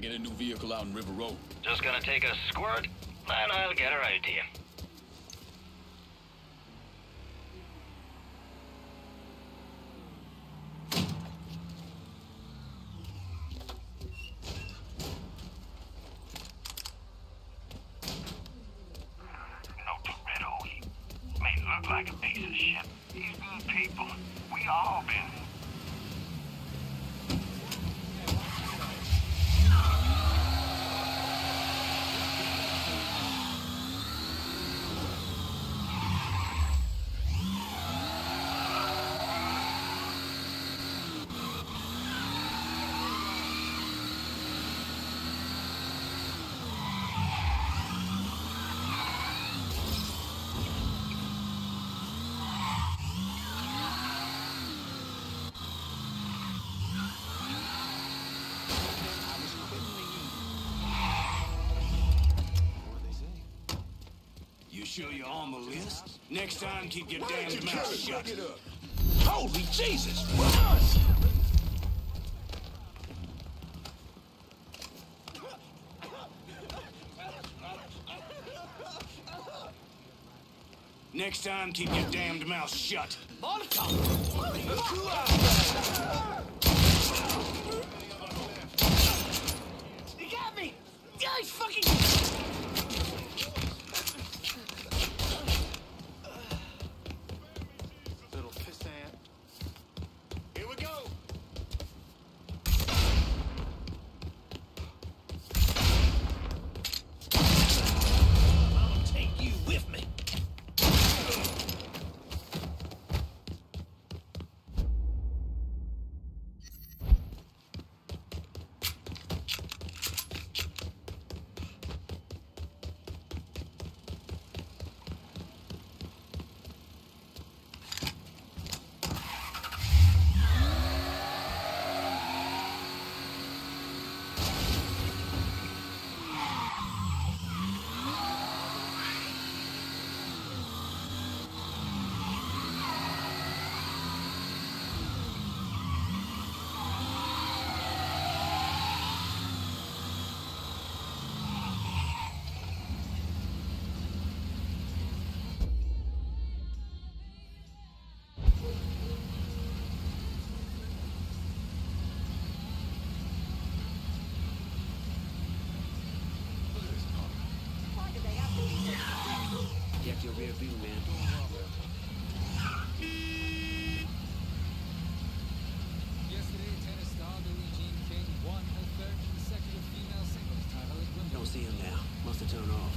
get a new vehicle out in River Road? Just gonna take a squirt, and I'll get her out to you. No Toretto, he may look like a piece of shit. He's good people. We all been. Sure you're on the list? Next time, keep your damn mouth shut. Holy Jesus! What? Next time, keep your damned mouth shut. You got me! Yeah, he's fucking... Check your rear view, man. Yesterday, tennis star Billie Jean King won her third consecutive female singles title at Wimbledon. Don't see him now. Must have turned off.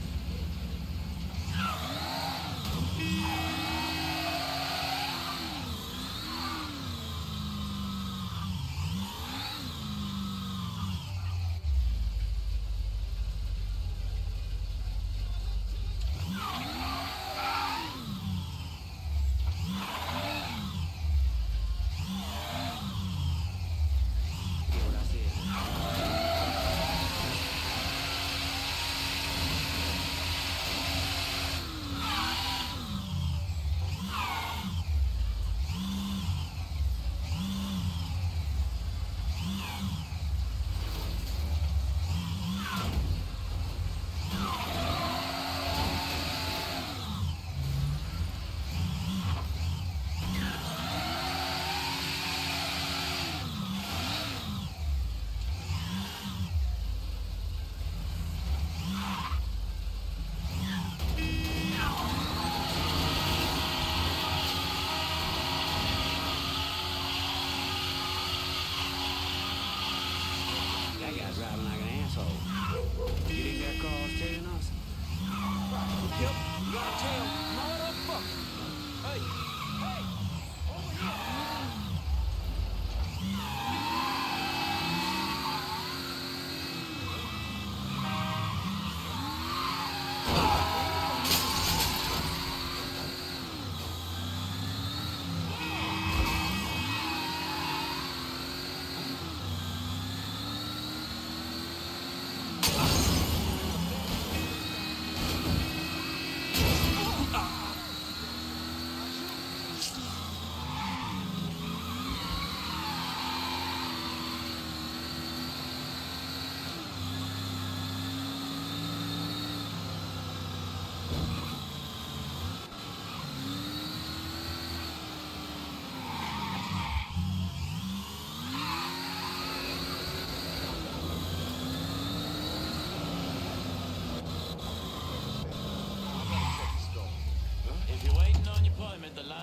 Driving like an asshole. You think that car's tailing us? Yep, you got a tail. Motherfucker. Hey, hey, over here.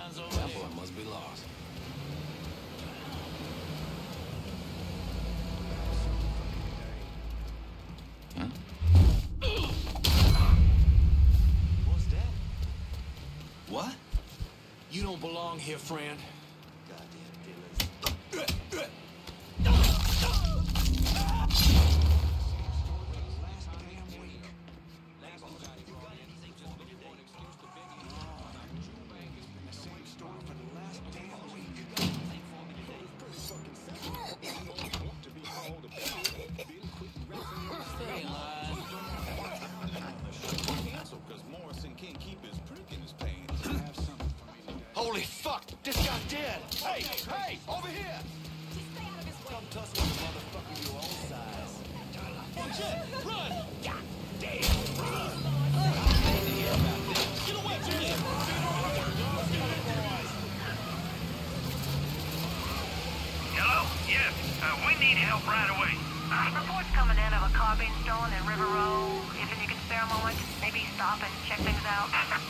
signs over there. That boy must be lost. Huh? What's that? What? You don't belong here, friend. Holy fuck! This guy's dead! Hey! Hey! Over here! Just stay out of his way. Come tussle with a motherfucker your own size. Watch it! Run! God damn. Run! Get away from me! Hello? Yes. We need help right away. Reports coming in of a car being stolen in River Road. If you can spare a moment, maybe stop and check things out.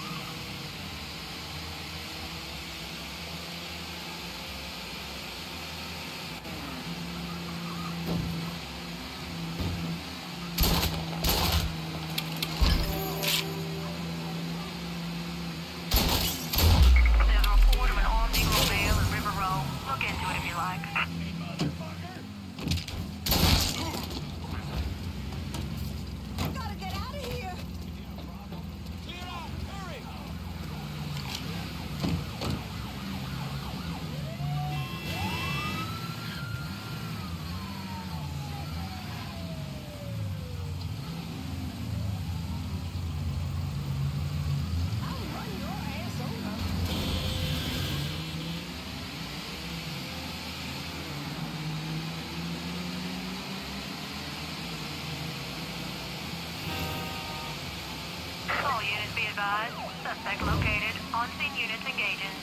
There's a report of an armed Negro male in River Road. Look into it if you like. Gotta get out of here. Clear out! Hurry! I'll run your ass over. All units be advised. Suspect located. On-scene units engaging.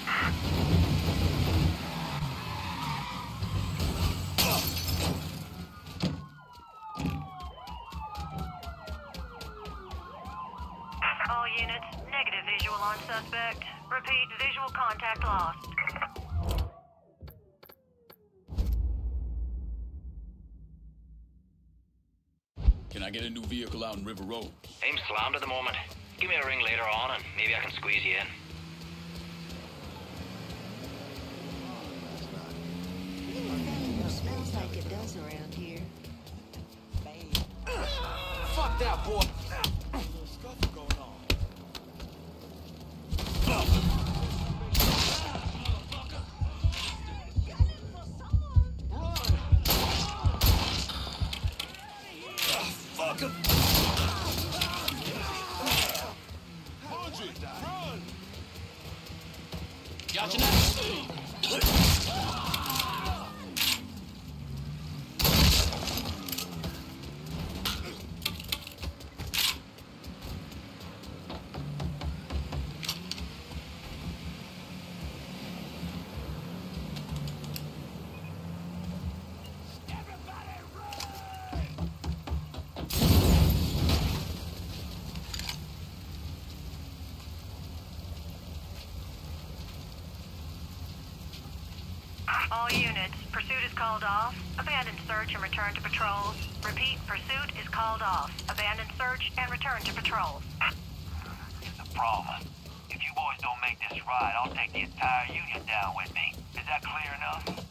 All units, negative visual on suspect. Repeat, visual contact lost. Can I get a new vehicle out in River Road? I'm slammed at the moment. Give me a ring later on and maybe I can squeeze you in. Smells like it does around here. Fuck that boy! Fuck him! Run! Gotcha now! All units, pursuit is called off. Abandon search and return to patrols. Repeat, pursuit is called off. Abandon search and return to patrols. Here's the problem. If you boys don't make this right, I'll take the entire union down with me. Is that clear enough?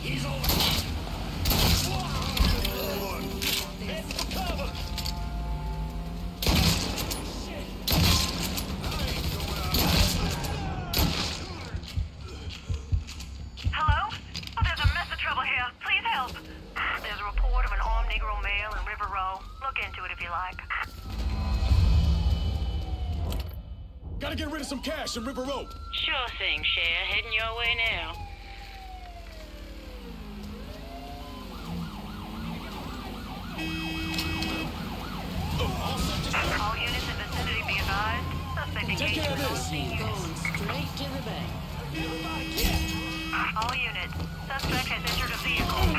He's over. Head for cover! Hello? Oh, there's a mess of trouble here. Please help. There's a report of an armed Negro male in River Row. Look into it if you like. Gotta get rid of some cash in River Road. Sure thing, Cher. Heading your way now. All units in vicinity be advised. Suspect Take engaged care of with this. OC units. Going straight to the bank. All units. Suspect has entered a vehicle.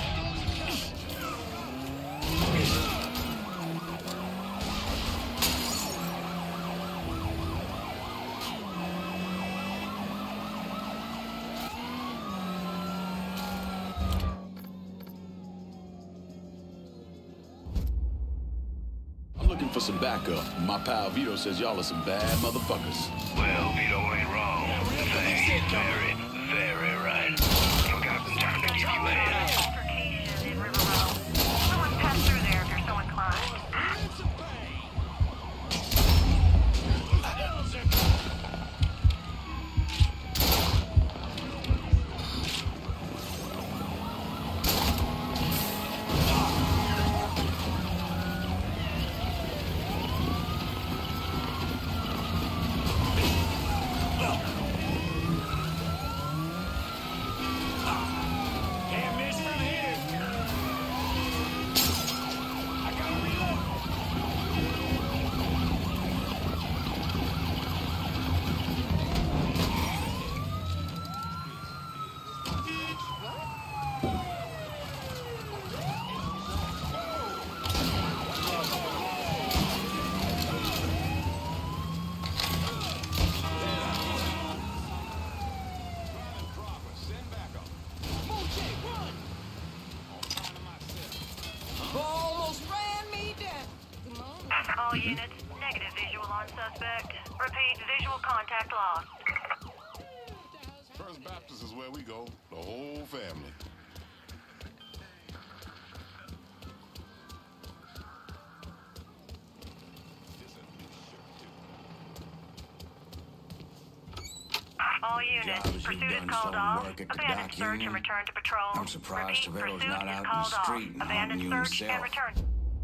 I'm looking for some backup. My pal Vito says y'all are some bad motherfuckers. Well, Vito ain't wrong. Thanks, very, very right. Ain't got some time to give you a hand. Altercation in River Row. Someone pass through there if you're so inclined. Can't miss from here. I gotta reload. Almost ran me down. Come on. All units. Negative visual on suspect. Repeat, visual contact lost. First Baptist is where we go, the whole family. All units. Job as Pursuit you've is done called some off. work at the Abandoned dock search and union. return to patrol. I'm surprised Repeat, Toretto's pursuit not is out in the called off. street and Abandoned hunting you search and himself. return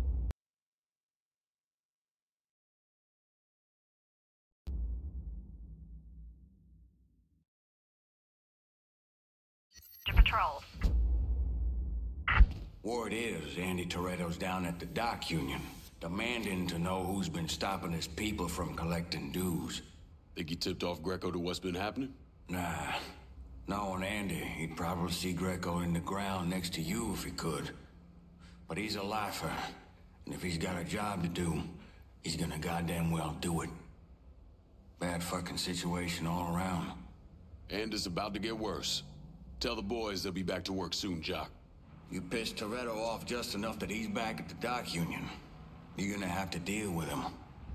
to patrol. Word is, Andy Toretto's down at the dock union, demanding to know who's been stopping his people from collecting dues. Think he tipped off Greco to what's been happening? Nah, knowing Andy, he'd probably see Greco in the ground next to you if he could. But he's a lifer, and if he's got a job to do, he's gonna goddamn well do it. Bad fucking situation all around. And it's about to get worse. Tell the boys they'll be back to work soon, Jock. You pissed Toretto off just enough that he's back at the dock union. You're gonna have to deal with him.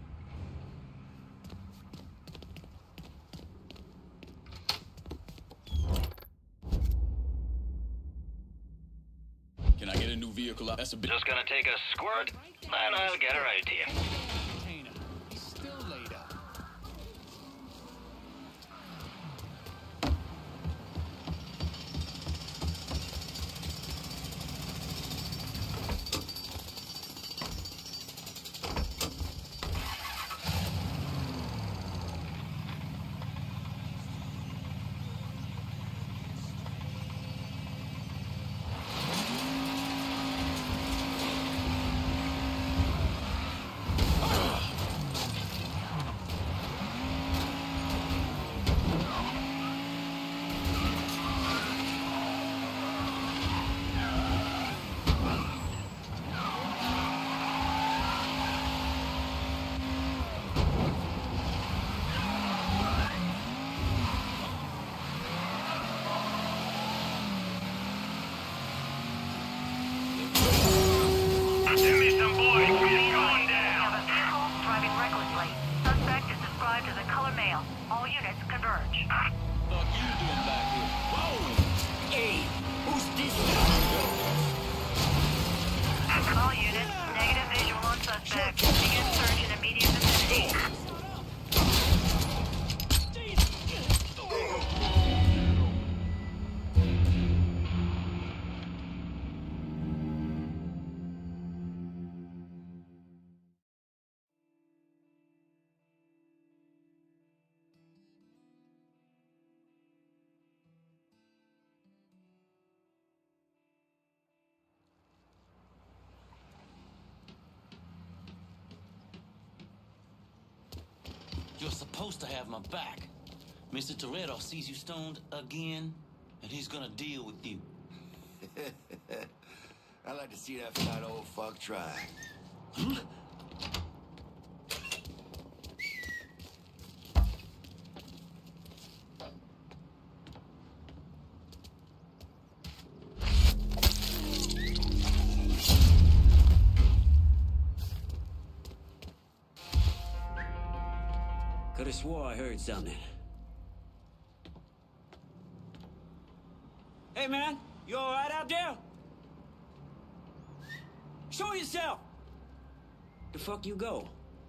Can I get a new vehicle out? That's a bit. Just gonna take a squirt, and I'll get her out to you. Container. He's still laid up. Give me some boys, we're going down. Have a vehicle driving recklessly. Suspect is described as a color male. All units converge. Fuck you doing back here? Hey, who's suspect. Begin search in immediate vicinity. You're supposed to have my back. Mr. Toretto sees you stoned again, and he's gonna deal with you. I'd like to see that fat old fuck try. Could've swore I heard something. Hey, man, you all right out there? Show yourself! The fuck you go?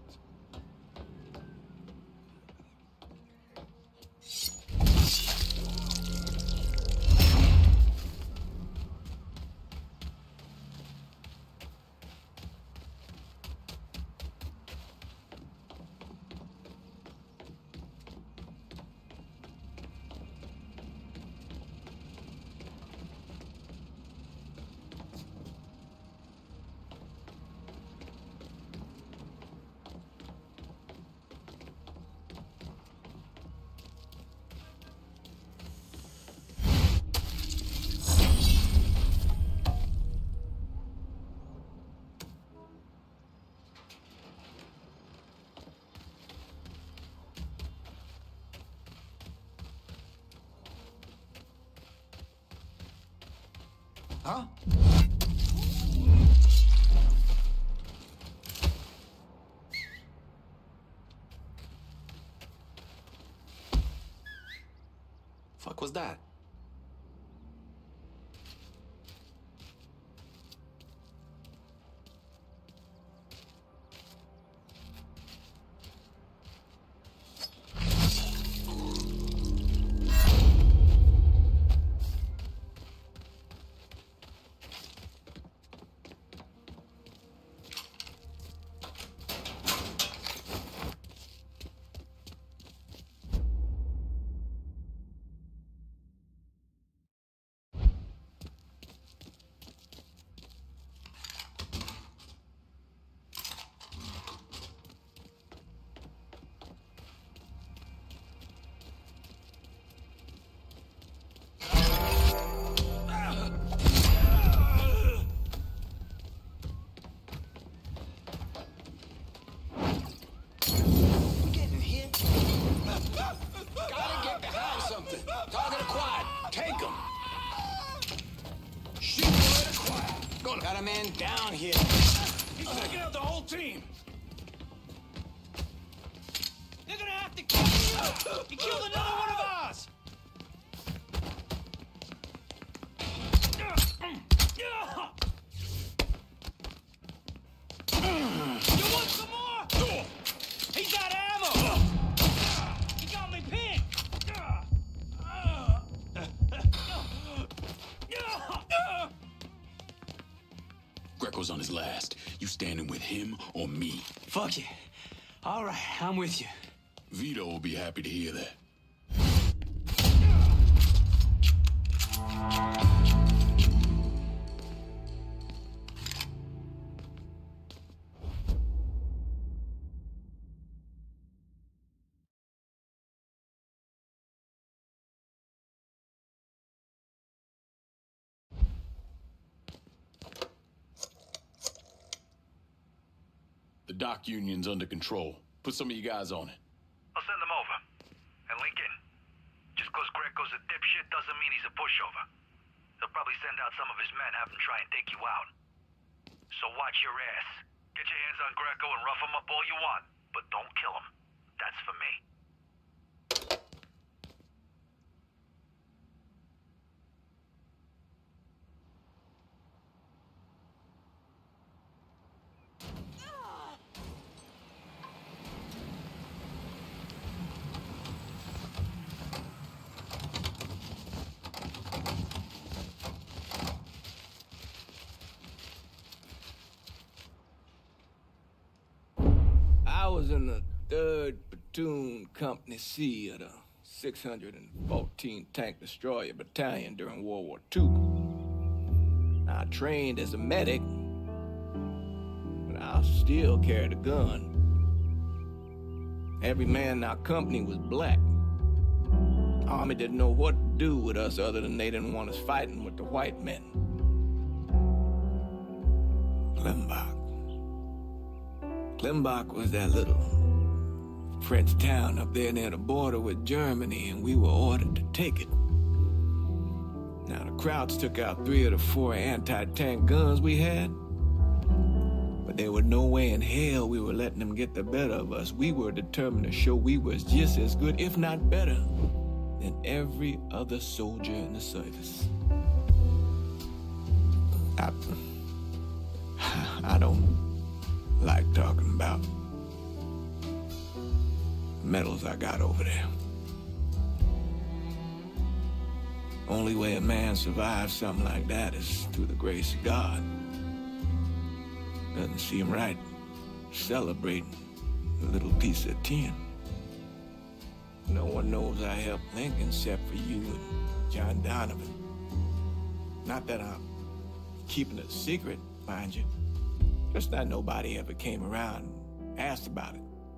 Huh? Fuck was that? Got a man down here. He's taking out the whole team. They're gonna have to kill you! You killed another one of ours! You want some more? He's out of ammo! He got me pinned! Greco's on his last. You standing with him or me? Fuck you. All right, I'm with you. Vito will be happy to hear that. The dock union's under control. Put some of you guys on it. I'll send them over. And Lincoln, just because Greco's a dipshit doesn't mean he's a pushover. He'll probably send out some of his men, have him try and take you out. So watch your ass. Get your hands on Greco and rough him up all you want, but don't kill him. That's for me. in the 3rd Platoon Company C of the 614 Tank Destroyer Battalion during World War II. I trained as a medic, but I still carried a gun. Every man in our company was black. The Army didn't know what to do with us other than they didn't want us fighting with the white men. Klimbach was that little French town up there near the border with Germany, and we were ordered to take it. Now, the Krauts took out 3 of the 4 anti-tank guns we had, but there was no way in hell we were letting them get the better of us. We were determined to show we was just as good, if not better, than every other soldier in the service. I don't like talking about medals I got over there. Only way a man survives something like that is through the grace of God. Doesn't seem right celebrating a little piece of tin. No one knows I helped Lincoln except for you and John Donovan. Not that I'm keeping it a secret, mind you. Just that nobody ever came around and asked about it.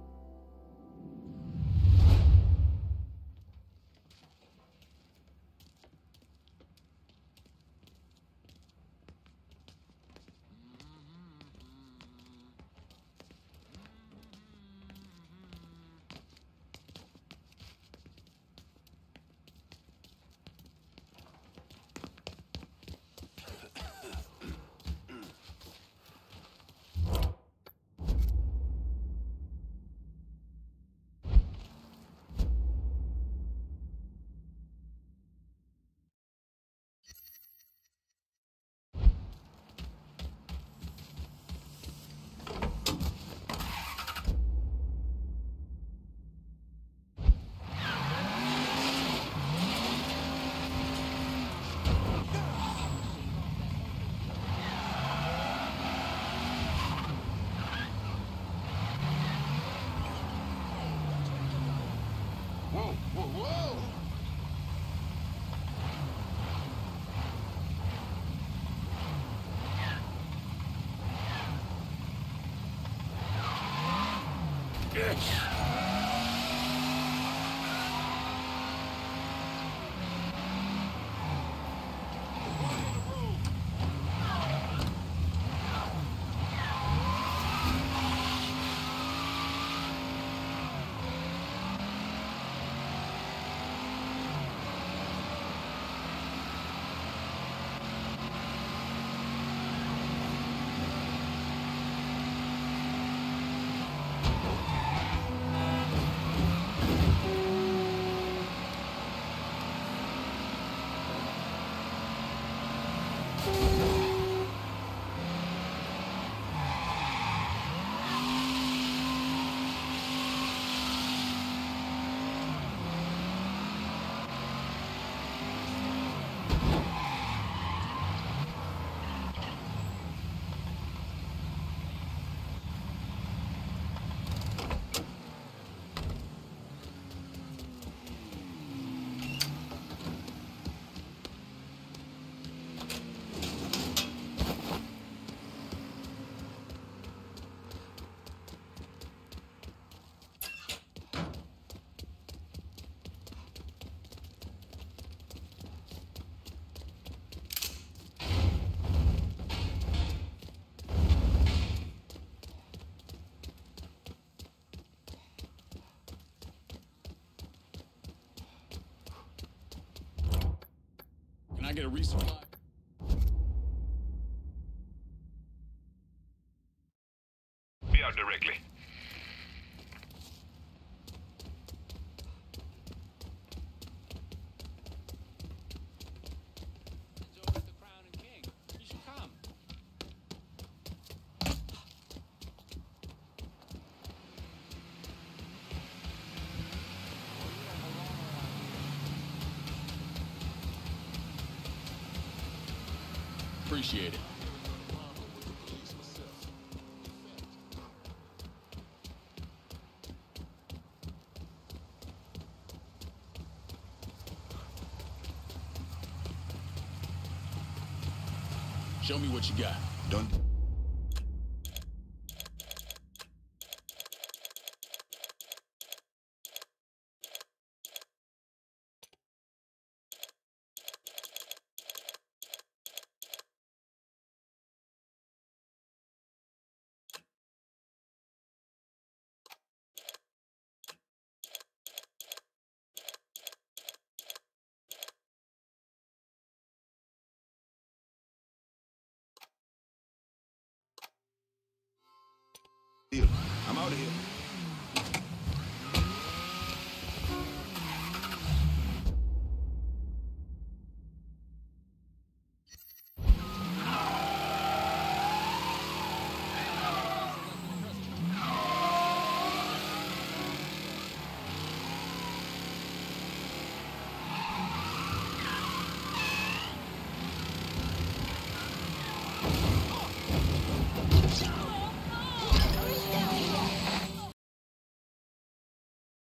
Can I get a resupply? Be out directly. Appreciate it. Show me what you got. Done. I'm out of here.